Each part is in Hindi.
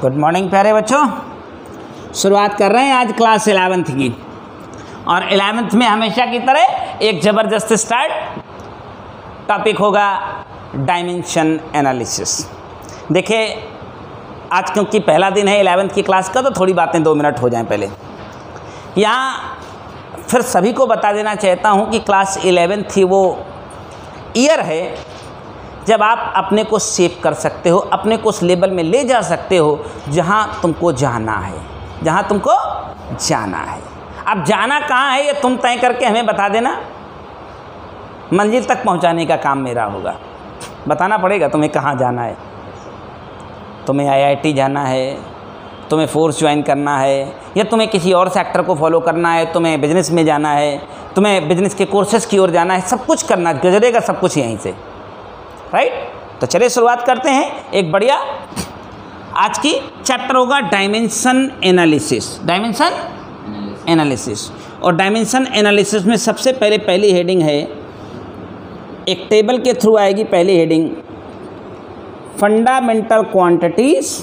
गुड मॉर्निंग प्यारे बच्चों। शुरुआत कर रहे हैं आज क्लास 11th की, और 11th में हमेशा की तरह एक ज़बरदस्त स्टार्ट टॉपिक होगा डायमेंशन एनालिसिस। देखिए आज क्योंकि पहला दिन है 11th की क्लास का, तो थोड़ी बातें 2 मिनट हो जाएं। पहले यहाँ फिर सभी को बता देना चाहता हूँ कि क्लास 11th थी वो ईयर है जब आप अपने को सेव कर सकते हो, अपने को उस लेवल में ले जा सकते हो जहाँ तुमको जाना है, जहाँ तुमको जाना है। अब जाना कहाँ है ये तुम तय करके हमें बता देना, मंजिल तक पहुँचाने का काम मेरा होगा। बताना पड़ेगा तुम्हें कहाँ जाना है। तुम्हें IIT जाना है, तुम्हें फोर्स ज्वाइन करना है, या तुम्हें किसी और सेक्टर को फॉलो करना है, तुम्हें बिजनेस में जाना है, तुम्हें बिजनेस के कोर्सेज़ की ओर जाना है, सब कुछ करना गुजरेगा, सब कुछ यहीं से, राइट। तो चलिए शुरुआत करते हैं। एक बढ़िया आज की चैप्टर होगा डायमेंशन एनालिसिस। डायमेंशन एनालिसिस, और डायमेंशन एनालिसिस में सबसे पहले पहली हेडिंग है, एक टेबल के थ्रू आएगी पहली heading, fundamental quantities,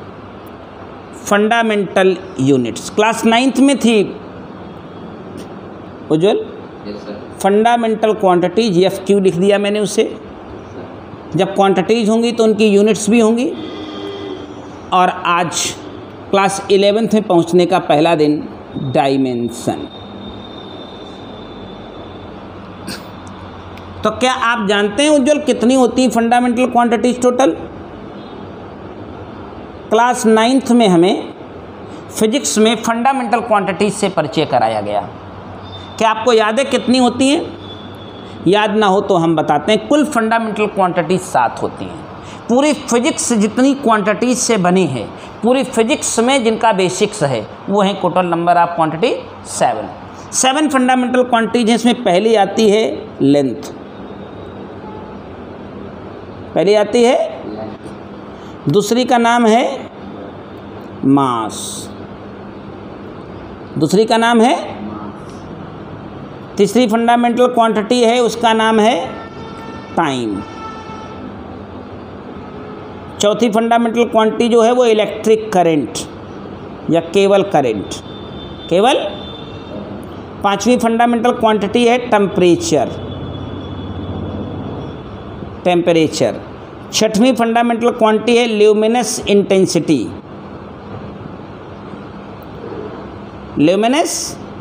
fundamental units. Class 9th में थी उज्ज्वल, फंडामेंटल क्वांटिटीज, FQ लिख दिया मैंने उसे। जब क्वांटिटीज होंगी तो उनकी यूनिट्स भी होंगी। और आज क्लास 11th में पहुंचने का पहला दिन डायमेंशन। तो क्या आप जानते हैं उज्ज्वल कितनी होती है fundamental quantities total? Class 9th में हमें फिजिक्स में फंडामेंटल क्वांटिटीज से परिचय कराया गया। क्या आपको याद है कितनी होती हैं? याद ना हो तो हम बताते हैं। कुल फंडामेंटल क्वांटिटीज 7 होती हैं। पूरी फिजिक्स जितनी क्वांटिटीज से बनी है, पूरी फिजिक्स में जिनका बेसिक्स है, वो है total number of quantity 7 fundamental quantities हैं। इसमें पहली आती है लेंथ, पहली आती है। दूसरी का नाम है मास, दूसरी का नाम है। तीसरी फंडामेंटल क्वांटिटी है, उसका नाम है टाइम। चौथी फंडामेंटल क्वांटिटी जो है वो इलेक्ट्रिक करंट या केवल करंट, केवल। पांचवी फंडामेंटल क्वांटिटी है टेम्परेचर, टेम्परेचर। छठवीं फंडामेंटल क्वांटिटी है ल्यूमिनस इंटेंसिटी, ल्यूमिनस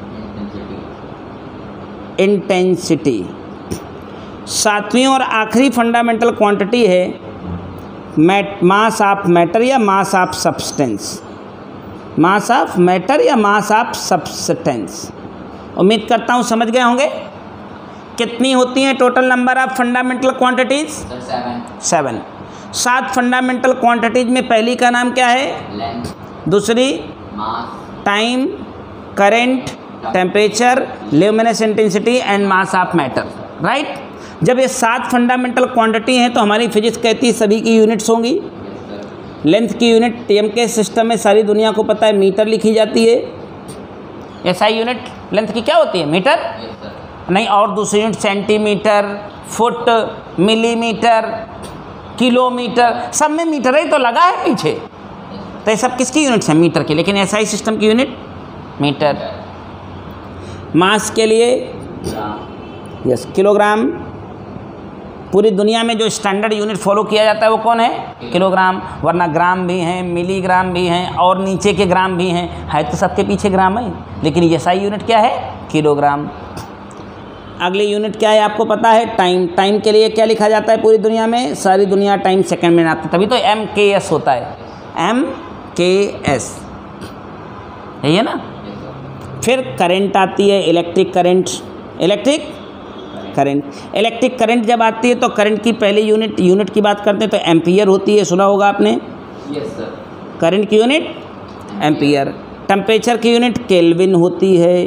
इंटेंसिटी। सातवीं और आखिरी फंडामेंटल क्वांटिटी है मास ऑफ मैटर या mass of substance, mass of matter या मास ऑफ सब्सटेंस। उम्मीद करता हूँ समझ गए होंगे। कितनी होती हैं total number of fundamental quantities? 7। 7 fundamental quantities में पहली का नाम क्या है? दूसरी time, current, temperature, luminous intensity and mass of matter, right. जब ये 7 फंडामेंटल क्वांटिटी हैं तो हमारी फिजिक्स कहती है सभी की यूनिट्स होंगी। लेंथ की यूनिट TM के सिस्टम में सारी दुनिया को पता है मीटर लिखी जाती है। SI यूनिट लेंथ की क्या होती है? मीटर नहीं, और दूसरी unit centimetre, foot, millimetre, kilometre, सब में मीटर ही तो लगा है पीछे। तो ये सब किसकी यूनिट्स हैं? मीटर की। लेकिन SI सिस्टम की यूनिट मीटर। मास के लिए यस किलोग्राम। पूरी दुनिया में जो स्टैंडर्ड यूनिट फॉलो किया जाता है वो कौन है? किलोग्राम। वरना ग्राम भी हैं, मिलीग्राम भी हैं, और नीचे के ग्राम भी हैं। है तो सबके पीछे ग्राम है, लेकिन SI यूनिट क्या है? किलोग्राम। अगली यूनिट क्या है आपको पता है? टाइम। टाइम के लिए क्या लिखा जाता है पूरी दुनिया में? सारी दुनिया टाइम सेकंड में आती है, तभी तो MKS होता है, MKS, यही है ना। फिर करंट आती है, electric current, electric current. Electric current जब आती है तो करंट की पहली यूनिट की बात करते हैं तो एम्पियर होती है, सुना होगा आपने। Yes sir. करंट की यूनिट एम्पियर। टेम्परेचर की यूनिट केल्विन होती है।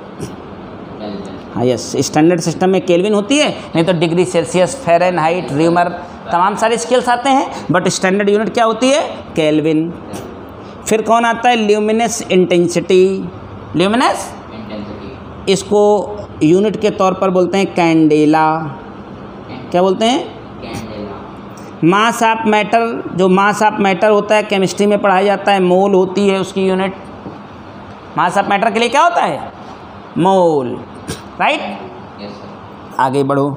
हाँ यस, स्टैंडर्ड सिस्टम में केल्विन होती है, नहीं तो डिग्री सेल्सियस, फ़ारेनहाइट, र्यूमर, तमाम सारे स्केल्स आते हैं, बट स्टैंडर्ड यूनिट क्या होती है? केल्विन। फिर कौन आता है? Luminous intensity. ल्यूमिनस इंटेंसिटी, इसको यूनिट के तौर पर बोलते हैं कैंडेला। क्या बोलते हैं? कैंडेला। मास ऑफ मैटर, जो मास ऑफ मैटर होता है केमिस्ट्री में पढ़ाया जाता है, मोल होती है उसकी यूनिट। मास ऑफ मैटर के लिए क्या होता है? Mole, right. आगे बढ़ो।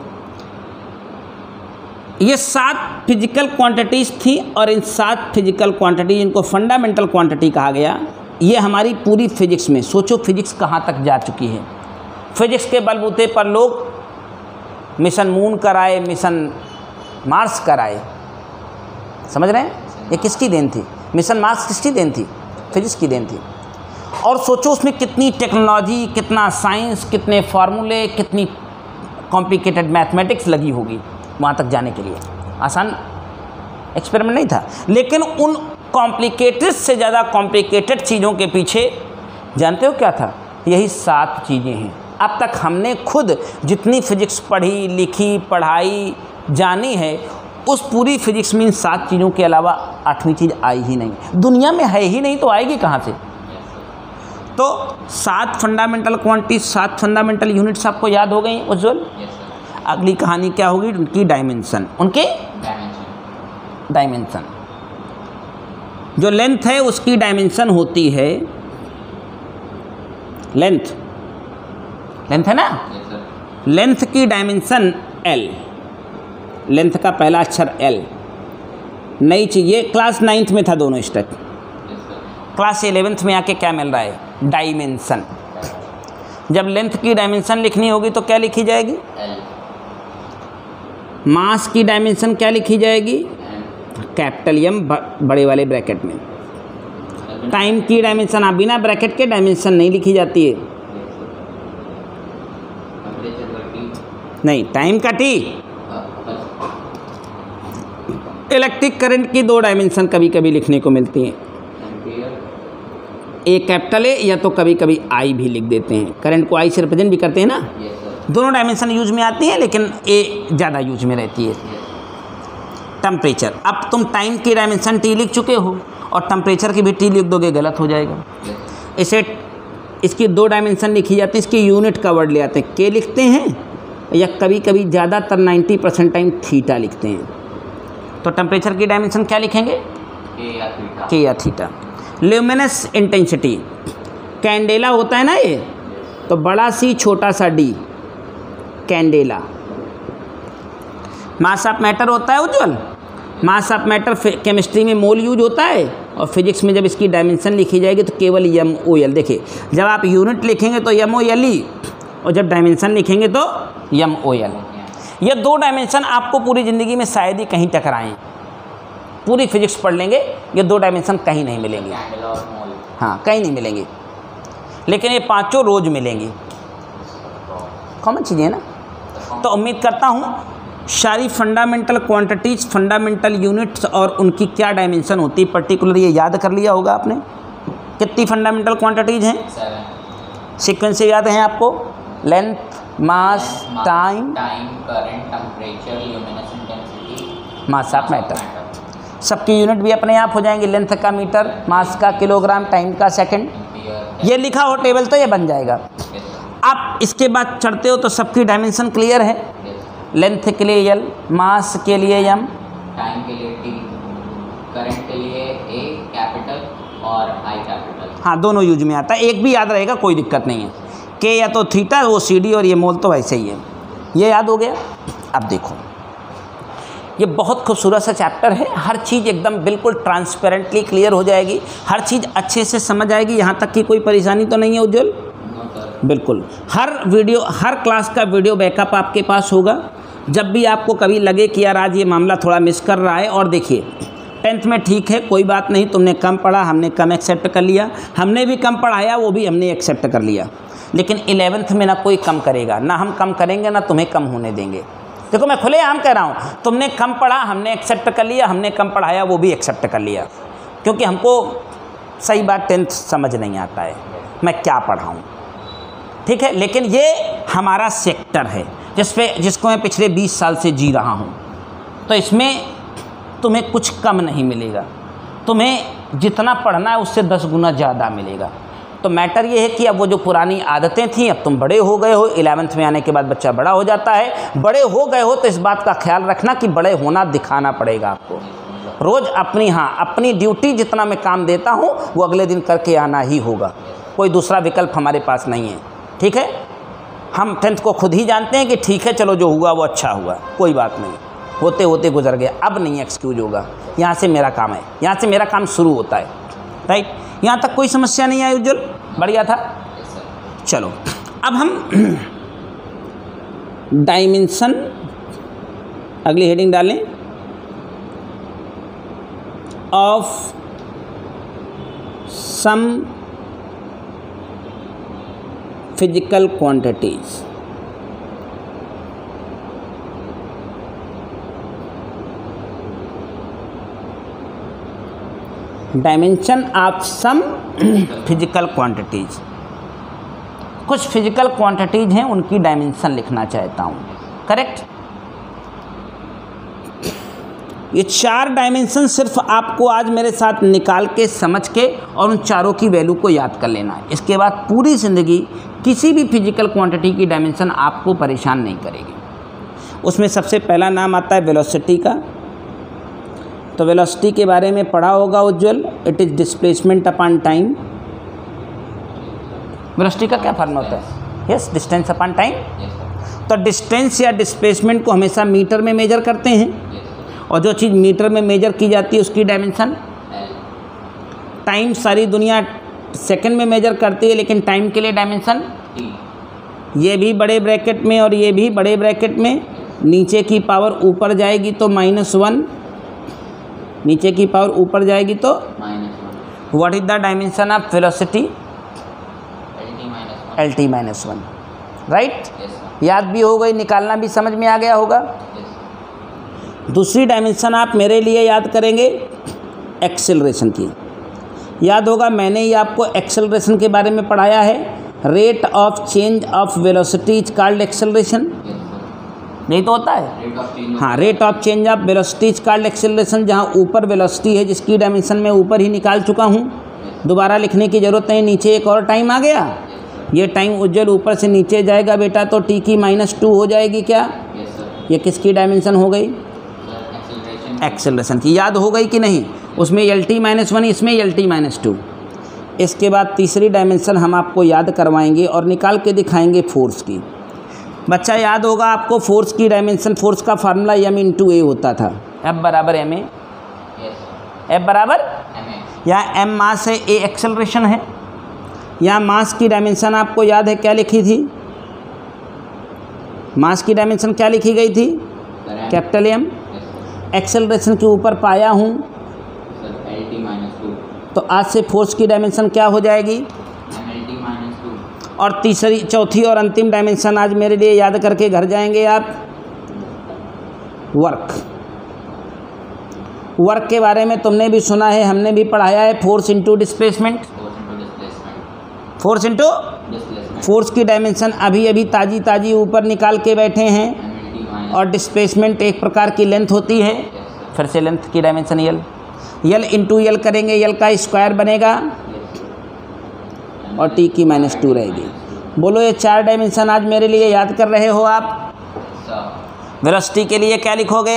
ये 7 फिजिकल क्वांटिटीज़ थी और इन 7 फिजिकल क्वांटिटी, इनको फंडामेंटल क्वांटिटी कहा गया। ये हमारी पूरी फिजिक्स में, सोचो फिजिक्स कहाँ तक जा चुकी है। फिजिक्स के बलबूते पर लोग मिशन मून कराए, मिशन मार्स कराए, समझ रहे हैं? ये किसकी देन थी? मिशन मार्स किसकी देन थी? फिजिक्स की देन थी। और सोचो उसमें कितनी टेक्नोलॉजी, कितना साइंस, कितने फार्मूले, कितनी कॉम्प्लिकेटेड मैथमेटिक्स लगी होगी वहाँ तक जाने के लिए। आसान एक्सपेरिमेंट नहीं था, लेकिन उन कॉम्प्लिकेटेड से ज़्यादा कॉम्प्लिकेटेड चीज़ों के पीछे जानते हो क्या था? यही 7 चीज़ें हैं। अब तक हमने खुद जितनी फिजिक्स पढ़ी, लिखी, पढ़ाई, जानी है, उस पूरी फिजिक्स में इन 7 चीज़ों के अलावा 8वीं चीज़ आई ही नहीं। दुनिया में है ही नहीं तो आएगी कहाँ से? तो 7 फंडामेंटल क्वांटिटी, 7 फंडामेंटल यूनिट्स आपको याद हो गई उज्ज्वल। अगली कहानी क्या होगी? उनकी डायमेंशन, उनके डायमेंशन। जो लेंथ है उसकी डायमेंशन होती है, लेंथ है ना, लेंथ की डायमेंशन L, लेंथ का पहला अक्षर L। नई चीज़ ये क्लास 9th में था दोनों स्टेप। क्लास 11th में आके क्या मिल रहा है? डायमेंशन। जब लेंथ की डायमेंशन लिखनी होगी तो क्या लिखी जाएगी? मास की डायमेंशन क्या लिखी जाएगी? कैपिटल M बड़े वाले ब्रैकेट में। टाइम की डायमेंशन आप बिना ब्रैकेट के डायमेंशन नहीं लिखी जाती है, नहीं, टाइम का T। इलेक्ट्रिक करंट की 2 डायमेंशन कभी कभी लिखने को मिलती हैं, एक कैपिटल A या तो कभी कभी I भी लिख देते हैं। करंट को I से रिप्रेजेंट भी करते हैं ना। दोनों डायमेंशन यूज में आती हैं, लेकिन A ज़्यादा यूज में रहती है। टेम्परेचर, अब तुम टाइम की डायमेंशन T लिख चुके हो और टेम्परेचर की भी T लिख दोगे, गलत हो जाएगा। इसे इसकी 2 डायमेंशन लिखी जाती है, इसकी यूनिट का वर्ड ले आते हैं, K लिखते हैं या कभी कभी ज़्यादातर 90% टाइम थीटा लिखते हैं। तो टेम्परेचर की डायमेंशन क्या लिखेंगे? K या थीटा। ल्यूमिनस इंटेंसिटी, कैंडेला होता है ना ये, तो बड़ा C छोटा सा D, candela. Mass of matter होता है Ujjwal, mass of matter chemistry में मोल यूज होता है, और फिजिक्स में जब इसकी डायमेंशन लिखी जाएगी तो केवल MOL। देखिए जब आप यूनिट लिखेंगे तो MOLE, और जब डायमेंशन लिखेंगे तो MOL। ये 2 डायमेंशन आपको पूरी ज़िंदगी में शायद ही कहीं टकराएं। पूरी फिजिक्स पढ़ लेंगे, ये 2 डायमेंशन कहीं नहीं मिलेंगे, हाँ कहीं नहीं मिलेंगे, लेकिन ये 5 रोज मिलेंगी। कॉमन चीज़ें है ना। तो उम्मीद करता हूँ सारी फंडामेंटल क्वांटिटीज़, फंडामेंटल यूनिट्स और उनकी क्या डायमेंशन होती है पर्टिकुलर ये याद कर लिया होगा आपने। कितनी फंडामेंटल क्वांटिटीज़ हैं? 7 सीक्वेंस से याद हैं आपको? Length, mass, time, current, temperature, luminous intensity, mass of matter. सबकी यूनिट भी अपने आप हो जाएंगी, लेंथ का मीटर, मास का किलोग्राम, टाइम का सेकंड। ये लिखा हो टेबल तो ये बन जाएगा। आप इसके बाद चढ़ते हो तो सबकी डायमेंशन क्लियर है। लेंथ के लिए L, मास के लिए M, टाइम के लिए T, करंट के लिए A कैपिटल और I कैपिटल। हाँ दोनों यूज में आता है, एक भी याद रहेगा कोई दिक्कत नहीं है। K या तो थीटा, वो CD, और ये मोल तो वैसे ही है। ये याद हो गया। अब देखो ये बहुत खूबसूरत सा चैप्टर है, हर चीज़ एकदम बिल्कुल ट्रांसपेरेंटली क्लियर हो जाएगी, हर चीज़ अच्छे से समझ आएगी। यहाँ तक कि कोई परेशानी तो नहीं है उज्ज्वल? बिल्कुल। हर क्लास का वीडियो बैकअप आपके पास होगा। जब भी आपको कभी लगे कि यार आज ये मामला थोड़ा मिस कर रहा है, और देखिए 10th में ठीक है कोई बात नहीं, तुमने कम पढ़ा, हमने कम एक्सेप्ट कर लिया, हमने भी कम पढ़ाया, वो भी हमने एक्सेप्ट कर लिया। लेकिन 11th में ना कोई कम करेगा, ना हम कम करेंगे, ना तुम्हें कम होने देंगे। देखो मैं खुलेआम कह रहा हूँ, तुमने कम पढ़ा, हमने एक्सेप्ट कर लिया, हमने कम पढ़ाया, वो भी एक्सेप्ट कर लिया, क्योंकि हमको सही बात 10th समझ नहीं आता है मैं क्या पढ़ाऊँ, ठीक है। लेकिन ये हमारा सेक्टर है जिसको मैं पिछले 20 साल से जी रहा हूँ, तो इसमें तुम्हें कुछ कम नहीं मिलेगा, तुम्हें जितना पढ़ना है उससे 10 गुना ज़्यादा मिलेगा। तो मैटर ये है कि अब वो जो पुरानी आदतें थी, अब तुम बड़े हो गए हो, 11th में आने के बाद बच्चा बड़ा हो जाता है, बड़े हो गए हो तो इस बात का ख्याल रखना कि बड़े होना दिखाना पड़ेगा आपको। रोज़ अपनी ड्यूटी जितना मैं काम देता हूँ वो अगले दिन करके आना ही होगा, कोई दूसरा विकल्प हमारे पास नहीं है। ठीक है, हम 10th को खुद ही जानते हैं कि ठीक है चलो जो हुआ वो अच्छा हुआ, कोई बात नहीं, होते होते गुजर गया, अब नहीं एक्सक्यूज होगा, यहाँ से मेरा काम है, यहाँ से मेरा काम शुरू होता है। राइट, यहाँ तक कोई समस्या नहीं आई उज्जवल, बढ़िया था। चलो अब हम डायमेंशन, अगली हेडिंग डालें, of some physical quantities. Dimension of some physical quantities, कुछ फिजिकल क्वांटिटीज हैं उनकी डायमेंशन लिखना चाहता हूँ। करेक्ट, ये 4 डायमेंशन सिर्फ आपको आज मेरे साथ निकाल के समझ के और उन चारों की वैल्यू को याद कर लेना है। इसके बाद पूरी ज़िंदगी किसी भी फिजिकल क्वांटिटी की डायमेंशन आपको परेशान नहीं करेगी। उसमें सबसे पहला नाम आता है वेलोसिटी का। तो वेलोसिटी के बारे में पढ़ा होगा Ujjwal, it is displacement upon time. Velocity का क्या फॉर्मूला होता है? Yes, distance upon time. तो डिस्टेंस या डिस्प्लेसमेंट को हमेशा मीटर में मेजर करते हैं, और जो चीज़ मीटर में मेजर की जाती है उसकी डायमेंशन। टाइम सारी दुनिया सेकंड में मेजर करती है, लेकिन टाइम के लिए डायमेंशन ये भी बड़े ब्रैकेट में और ये भी बड़े ब्रैकेट में। नीचे की पावर ऊपर जाएगी तो -1, नीचे की पावर ऊपर जाएगी तो -1। What is the dimension of velocity? LT-1। Right, याद भी हो गई, निकालना भी समझ में आ गया होगा। दूसरी डायमेंशन आप मेरे लिए याद करेंगे एक्सेलरेशन की। याद होगा, मैंने ही आपको एक्सेलरेशन के बारे में पढ़ाया है। Rate of change of velocity is called acceleration, नहीं तो होता है? हाँ, rate of change of velocity is called acceleration. जहाँ ऊपर वेलोसिटी है जिसकी डायमेंशन मैं ऊपर ही निकाल चुका हूँ, दोबारा लिखने की ज़रूरत नहीं। नीचे एक और टाइम आ गया, ये टाइम उज्जवल ऊपर से नीचे जाएगा बेटा, तो t की -2 हो जाएगी क्या? ये किसकी डायमेंशन हो गई? एक्सेलरेशन की। याद हो गई कि नहीं? उसमें LT-1, इसमें LT-2। इसके बाद तीसरी डायमेंशन हम आपको याद करवाएंगे और निकाल के दिखाएंगे फोर्स की। बच्चा याद होगा आपको फोर्स की डायमेंशन, फोर्स का फार्मूला m/a होता था। F बराबर ma, F बराबर यहाँ m मास है, a एक्सेलरेशन है। यहाँ मास की डायमेंशन आपको याद है क्या लिखी थी? मास की डायमेंशन क्या लिखी गई थी? Capital M। एक्सेलरेशन के ऊपर पाया हूँ LT-2, तो आज से फोर्स की डायमेंशन क्या हो जाएगी? LT-2। और तीसरी, चौथी और अंतिम डायमेंशन आज मेरे लिए याद करके घर जाएंगे आप, वर्क। वर्क के बारे में तुमने भी सुना है, हमने भी पढ़ाया है, force into displacement. Force into force की डायमेंशन अभी अभी ताज़ी ऊपर निकाल के बैठे हैं। और डिस्प्लेसमेंट एक प्रकार की लेंथ होती है, फिर से लेंथ की डायमेंशन यल इंटू यल करेंगे, यल का स्क्वायर बनेगा और t की -2 रहेगी। बोलो, ये 4 डायमेंशन आज मेरे लिए याद कर रहे हो आप? वेलोसिटी के लिए क्या लिखोगे?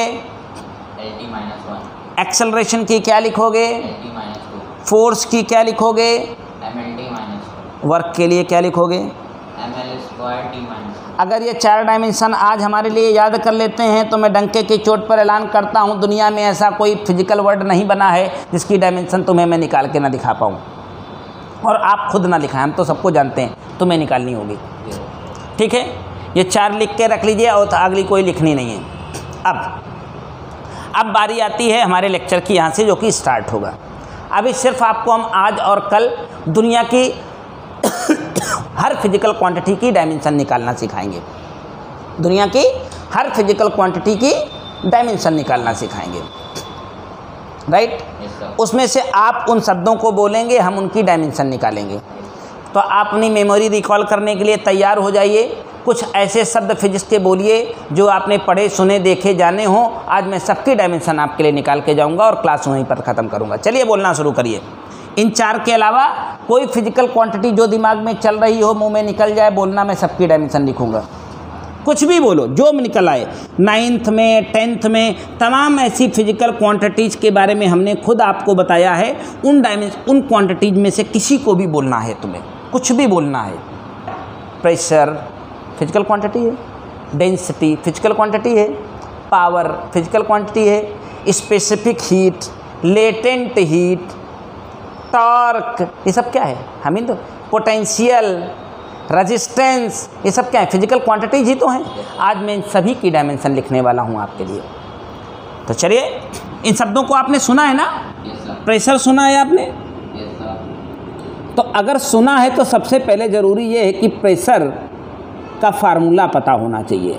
LT-1। एक्सेलरेशन की क्या लिखोगे? LT-2। फोर्स की क्या लिखोगे? MLT-2। वर्क के लिए क्या लिखोगे? ML²T-। अगर ये 4 डायमेंशन आज हमारे लिए याद कर लेते हैं तो मैं डंके की चोट पर ऐलान करता हूँ, दुनिया में ऐसा कोई फिजिकल वर्ड नहीं बना है जिसकी डायमेंशन तुम्हें मैं निकाल के ना दिखा पाऊँ, और आप खुद ना दिखाएं। हम तो सबको जानते हैं, तुम्हें निकालनी होगी। ठीक है, ये 4 लिख के रख लीजिए और अगली कोई लिखनी नहीं है। अब बारी आती है हमारे लेक्चर की, यहाँ से जो कि स्टार्ट होगा। अभी सिर्फ आपको हम आज और कल दुनिया की हर फिजिकल क्वांटिटी की डायमेंशन निकालना सिखाएंगे। दुनिया की हर फिजिकल क्वांटिटी की डायमेंशन निकालना सिखाएंगे। राइट, उसमें से आप उन शब्दों को बोलेंगे, हम उनकी डायमेंशन निकालेंगे। तो आप अपनी मेमोरी रिकॉल करने के लिए तैयार हो जाइए। कुछ ऐसे शब्द फिजिक्स के बोलिए जो आपने पढ़े, सुने, देखे, जाने हों। आज मैं सबकी डायमेंशन आपके लिए निकाल के जाऊंगा और क्लास वहीं पर ख़त्म करूंगा। चलिए बोलना शुरू करिए। इन 4 के अलावा कोई फिजिकल क्वांटिटी जो दिमाग में चल रही हो, मुंह में निकल जाए, बोलना, मैं सबकी डायमेंशन लिखूंगा। कुछ भी बोलो, जो निकल आए। 9th में 10th में तमाम ऐसी फिजिकल क्वांटिटीज़ के बारे में हमने खुद आपको बताया है। उन क्वांटिटीज़ में से किसी को भी बोलना है, तुम्हें कुछ भी बोलना है। प्रेशर फिजिकल क्वांटिटी है, डेंसिटी फिजिकल क्वांटिटी है, पावर फिजिकल क्वांटिटी है, specific heat, latent heat, torque, ये सब क्या है? हम तो पोटेंशियल, रेजिस्टेंस, ये सब क्या है? फिजिकल क्वांटिटीज ही तो हैं। आज मैं इन सभी की डायमेंशन लिखने वाला हूँ आपके लिए। तो चलिए, इन शब्दों को आपने सुना है ना? प्रेशर सुना है आपने? तो अगर सुना है तो सबसे पहले ज़रूरी ये है कि प्रेशर का फार्मूला पता होना चाहिए।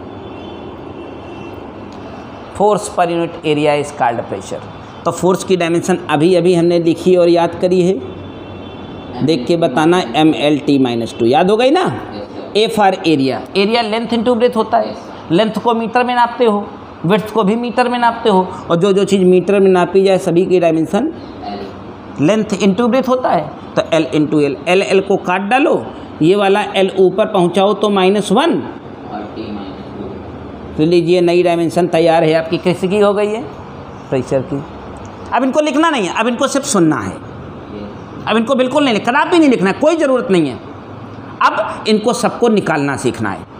Force per unit area is called pressure. तो फोर्स की डायमेंशन अभी अभी हमने लिखी और याद करी है, देख के बताना। MLT-2 याद हो गई ना? A for area, area length into breadth होता है। लेंथ को मीटर में नापते हो, विड्थ को भी मीटर में नापते हो, और जो चीज़ मीटर में नापी जाए सभी की डायमेंशन लेंथ इंटू ब्रेथ होता है। तो L इंटू L, L को काट डालो, ये वाला L ऊपर पहुंचाओ तो -1, तो लीजिए नई डायमेंशन तैयार है आपकी। किसकी हो गई है? प्रेशर की। अब इनको लिखना नहीं है, अब इनको सिर्फ सुनना है। अब इनको बिल्कुल नहीं लिखना, कदापि नहीं लिखना है, कोई ज़रूरत नहीं है। अब इनको सबको निकालना सीखना है।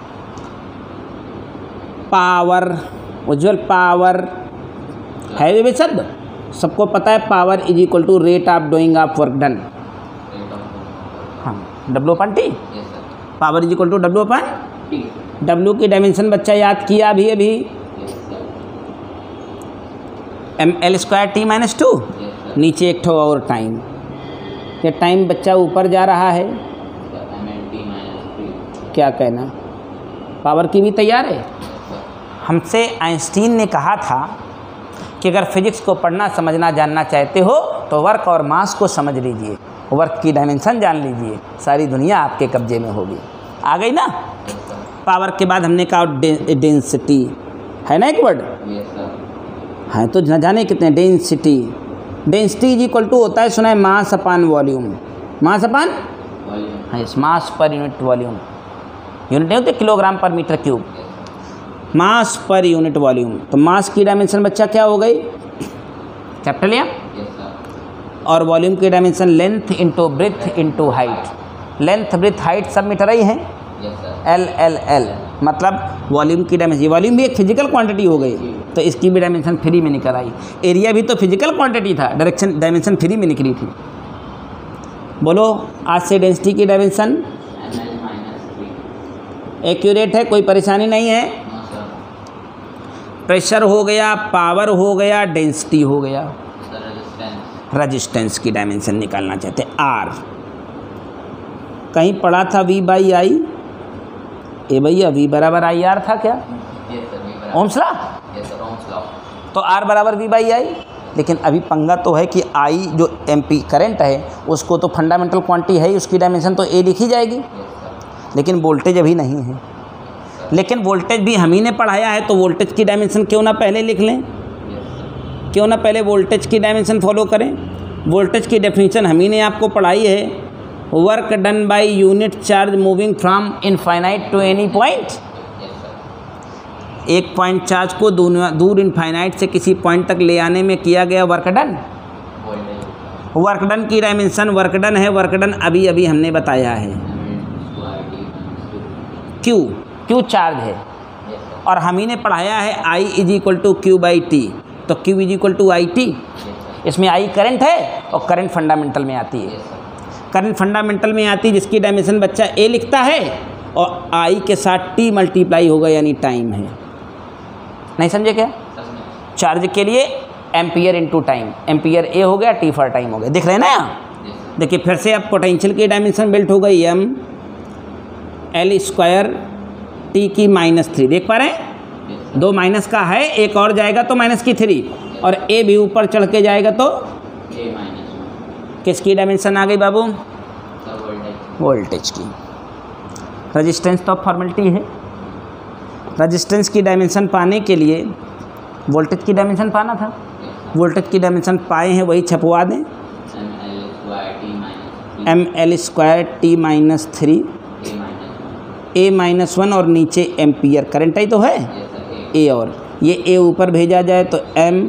पावर, उज्ज्वल, पावर है वे शब्द सबको पता है। Power is equal to rate of doing of work done. हाँ, W/T। Power is equal to W/T। W की डायमेंशन बच्चा याद किया अभी ML²T-2। नीचे एक ठो और टाइम, ये टाइम बच्चा ऊपर जा रहा है, क्या कहना? पावर की भी तैयार है। हमसे आइंस्टीन ने कहा था कि अगर फिजिक्स को पढ़ना, समझना, जानना चाहते हो तो वर्क और मास को समझ लीजिए, वर्क की डायमेंशन जान लीजिए, सारी दुनिया आपके कब्जे में होगी। आ गई ना? पावर के बाद हमने कहा डेंसिटी है ना, एक वर्ड है तो न जाने कितने। Density, density is equal to होता है, सुना है, मास अपान वॉल्यूम। मास अपान हाँ, मास पर यूनिट वॉल्यूम। यूनिट नहीं होते, किलोग्राम पर मीटर क्यूब। मास पर यूनिट वॉल्यूम। तो मास की डायमेंशन बच्चा क्या हो गई? Capital M. और वॉल्यूम की dimension length into breadth into height. Length, breadth, height सब मीटर ही हैं। L मतलब वॉल्यूम की डायमेंशन। वॉल्यूम भी एक फिजिकल क्वांटिटी हो गई, तो इसकी भी डायमेंशन फ्री में निकल आई। एरिया भी तो फिजिकल क्वांटिटी था, डायमेंशन फ्री में निकली थी। बोलो, आज से डेंसिटी की डायमेंशन एक्यूरेट है, कोई परेशानी नहीं है। प्रेशर हो गया, पावर हो गया, डेंसिटी हो गया। रेजिस्टेंस की डायमेंशन निकालना चाहते हैं, R। कहीं पढ़ा था V/I, ए भैया V बराबर IR था क्या? Ohm's law. तो R बराबर V/I। लेकिन अभी पंगा तो है कि I जो MP करंट है उसको तो फंडामेंटल क्वांटिटी है, उसकी डायमेंशन तो A लिखी जाएगी, लेकिन वोल्टेज अभी नहीं है। लेकिन वोल्टेज भी हम ही ने पढ़ाया है, तो वोल्टेज की डायमेंशन क्यों ना पहले लिख लें, क्यों ना पहले वोल्टेज की डायमेंशन फॉलो करें। वोल्टेज की डेफिनेशन हम ही ने आपको पढ़ाई है, work done by unit charge moving from infinite to any point. एक पॉइंट चार्ज को दूर इनफाइनाइट से किसी पॉइंट तक ले आने में किया गया वर्क डन। वर्क डन की डायमेंशन वर्क डन है, वर्क डन अभी अभी हमने बताया है। क्यू चार्ज है, और हम ही ने पढ़ाया है I is equal to Q/T। तो Q is equal to IT। इसमें I करंट है, और करंट फंडामेंटल में आती है। करंट फंडामेंटल में आती है, जिसकी डायमेंशन बच्चा A लिखता है, और I के साथ T मल्टीप्लाई होगा, यानी टाइम है। नहीं समझे क्या? चार्ज के लिए ampere into time, ampere A हो गया, T फॉर टाइम हो गया। दिख रहे हैं ना यहाँ? देखिए फिर से अब पोटेंशियल की डायमेंशन बिल्ट हो गई, ML²T की -3। देख पा रहे हैं? 2 माइनस का है, एक और जाएगा तो -3, और A भी ऊपर चढ़ के जाएगा तो किसकी डायमेंशन आ गई बाबू? वोल्टेज की। रेजिस्टेंस तो फॉर्मेलिटी है। रेजिस्टेंस की डायमेंशन पाने के लिए वोल्टेज की डायमेंशन पाना था, वोल्टेज की डायमेंशन पाए हैं, वही छपवा दें। ml² t-3 a-1 और नीचे एम्पियर करंट ही तो है ए, और ये ए ऊपर भेजा जाए तो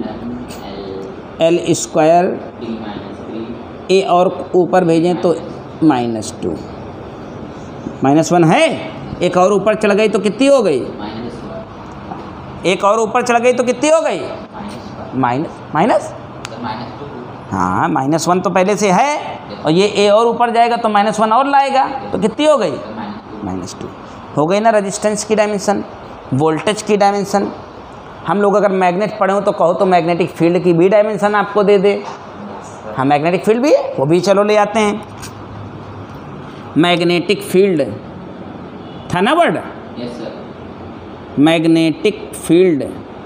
ml² ए और ऊपर भेजें तो -2 -1 है। एक और ऊपर चल गई तो कितनी हो गई? एक और ऊपर चल गई तो कितनी हो गई? माइनस हाँ -1 तो पहले से है, और ये ए और ऊपर जाएगा तो -1 और लाएगा तो कितनी हो गई? -2 हो गई ना। रेजिस्टेंस की डायमेंशन, वोल्टेज की डायमेंशन। हम लोग अगर मैग्नेट पढ़े हो तो कहो तो मैग्नेटिक फील्ड की भी डायमेंशन आपको दे दे। हाँ, मैग्नेटिक फील्ड भी है, वो भी चलो ले आते हैं। मैग्नेटिक फील्ड था ना word? Yes sir. Magnetic field,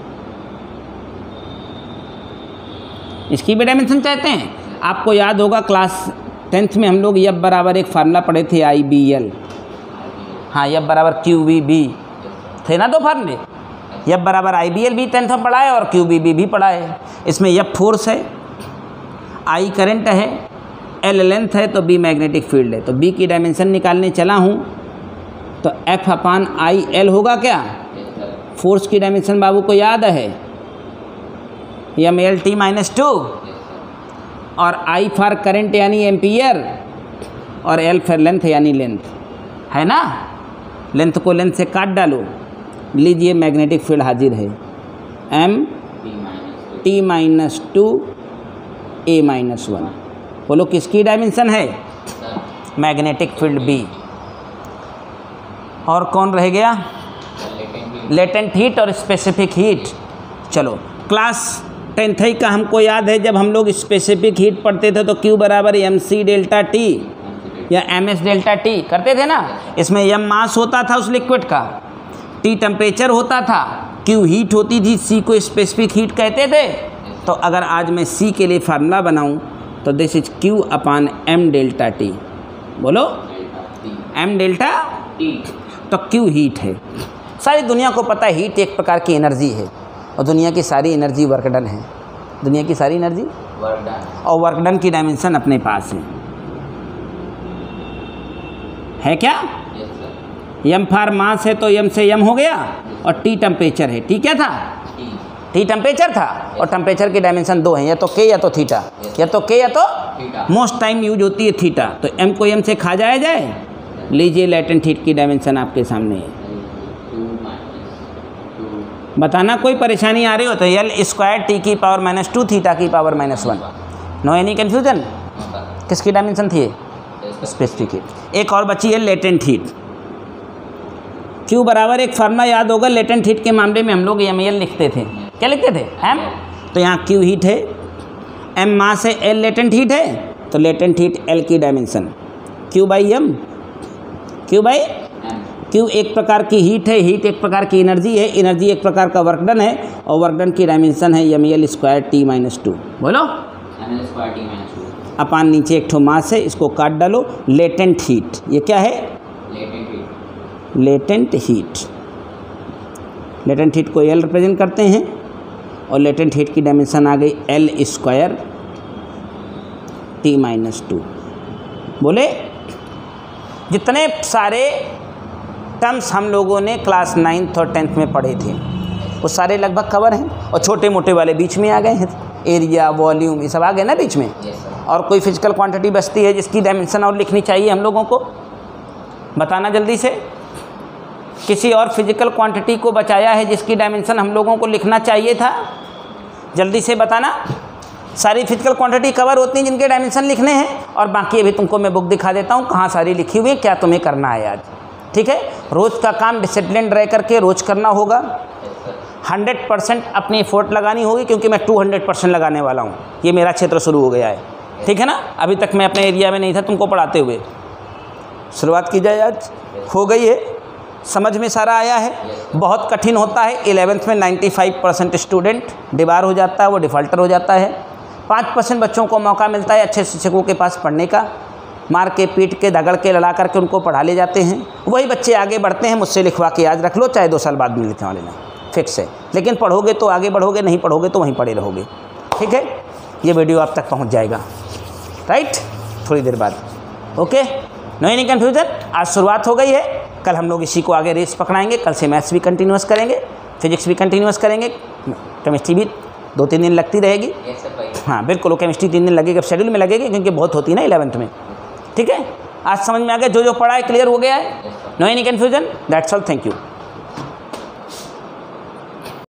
इसकी भी डायमेंशन चाहते हैं। आपको याद होगा क्लास 10th में हम लोग F बराबर एक फार्मूला पढ़े थे IBL। हाँ, F बराबर QVB थे ना दो फार्मूले। F बराबर IBL भी 10th में पढ़ा है और QVB भी पढ़ा है। इसमें F फोर्स है, I करंट है, L लेंथ है तो B मैग्नेटिक फील्ड है। तो B की डायमेंशन निकालने चला हूँ तो F/IL होगा क्या? फोर्स की डायमेंशन बाबू को याद है, mLt-2, और I फॉर करंट यानी एम्पियर, और L फॉर लेंथ यानी लेंथ, है ना। लेंथ को लेंथ से काट डालो, लीजिए मैग्नेटिक फील्ड हाजिर है, mT-2 A-1। बोलो किसकी डायमेंशन है? Magnetic field B। और कौन रह गया? लेटेंट हीट और स्पेसिफिक हीट। चलो, क्लास 10th का हमको याद है, जब हम लोग स्पेसिफिक हीट पढ़ते थे तो Q बराबर mc∆T या ms∆T करते थे ना। इसमें m मास होता था उस लिक्विड का, T टेम्परेचर होता था, Q हीट होती थी, C को स्पेसिफिक हीट कहते थे। तो अगर आज मैं C के लिए फार्मूला बनाऊं तो दिस इज Q/m∆T। बोलो m∆T, तो Q हीट है। सारी दुनिया को पता है हीट एक प्रकार की एनर्जी है, और दुनिया की सारी एनर्जी वर्क डन है। दुनिया की सारी एनर्जी वर्क डन, और वर्क डन की डायमेंशन अपने पास है क्या? m फॉर मास है तो m से m हो गया, और T टेम्परेचर है। T क्या था? T टेम्परेचर था, और टेम्परेचर की डायमेंशन दो हैं, या तो K या तो थीटा, या तो K या तो मोस्ट टाइम यूज होती है थीटा। तो m को m से खा जाया जाए। लीजिए लेटेंट हीट की डायमेंशन आपके सामने है, बताना कोई परेशानी आ रही हो तो L² T⁻² थीटा की पावर -1। No any confusion? किसकी डायमेंशन थी? Specific heat. एक और बची है लेटेंट हीट। Q बराबर एक फार्मूला याद होगा, लेटेंट हीट के मामले में हम लोग ml लिखते थे। क्या लिखते थे? m। तो यहाँ Q हीट है, m मास है, L लेटेंट हीट है, तो लेटेंट हीट L की डायमेंशन Q/m। Q एक प्रकार की हीट है, हीट एक प्रकार की एनर्जी है, एनर्जी एक प्रकार का वर्क डन है, और वर्क डन की डायमेंशन है mL²T-2। बोलो mL²T-2 अपान नीचे एक ठो मास है, इसको काट डालो। लेटेंट हीट, ये क्या है? Latent heat. लेटेंट हीट को L रिप्रेजेंट करते हैं, और लेटेंट हीट की डायमेंशन आ गई L²T-2। बोले जितने सारे टर्म्स हम लोगों ने क्लास 9th और 10th में पढ़े थे वो सारे लगभग कवर हैं, और छोटे मोटे वाले बीच में आ गए हैं। एरिया, वॉल्यूम, ये सब आ गए ना बीच में। और कोई फिजिकल क्वांटिटी बचती है जिसकी डायमेंशन और लिखनी चाहिए हम लोगों को, बताना जल्दी से। किसी और फिजिकल क्वांटिटी को बचाया है जिसकी डायमेंशन हम लोगों को लिखना चाहिए था, जल्दी से बताना। सारी फिजिकल क्वांटिटी कवर होती हैं जिनके डायमेंशन लिखने हैं, और बाकी अभी तुमको मैं बुक दिखा देता हूँ कहाँ सारी लिखी हुई है, क्या तुम्हें करना है आज। ठीक है, रोज़ का काम डिसिप्लिन रह करके रोज़ करना होगा। 100% अपनी एफर्ट लगानी होगी, क्योंकि मैं 200% लगाने वाला हूँ। ये मेरा क्षेत्र शुरू हो गया है, ठीक है ना। अभी तक मैं अपने एरिया में नहीं था तुमको पढ़ाते हुए। शुरुआत की जाए, आज हो गई है, समझ में सारा आया है। बहुत कठिन होता है। 11th में 95% स्टूडेंट डिबार हो जाता है, वो डिफ़ॉल्टर हो जाता है। 5% बच्चों को मौका मिलता है अच्छे शिक्षकों के पास पढ़ने का, मार के पीट के दगड़ के लड़ा करके उनको पढ़ा ले जाते हैं। वही बच्चे आगे बढ़ते हैं। मुझसे लिखवा के याद रख लो, चाहे 2 साल बाद में लिखने वाले ना, फिक्स है। लेकिन पढ़ोगे तो आगे बढ़ोगे, नहीं पढ़ोगे तो वहीं पढ़े रहोगे। ठीक है, ये वीडियो आप तक पहुंच जाएगा, राइट, थोड़ी देर बाद। Okay, no any confusion. आज शुरुआत हो गई है, कल हम लोग इसी को आगे रेस पकड़ाएंगे। कल से मैथ्स भी कंटिन्यूस करेंगे, फिजिक्स भी कंटिन्यूस करेंगे, केमिस्ट्री भी 2-3 दिन लगती रहेगी। Yes sir भाई। हाँ बिल्कुल, वो केमिस्ट्री 3 दिन लगेगा, शेड्यूल में लगेगी क्योंकि बहुत होती है ना 11th में। ठीक है, आज समझ में आ गया, जो जो पढ़ा है क्लियर हो गया है, Yes sir। No any confusion, that's all, thank you.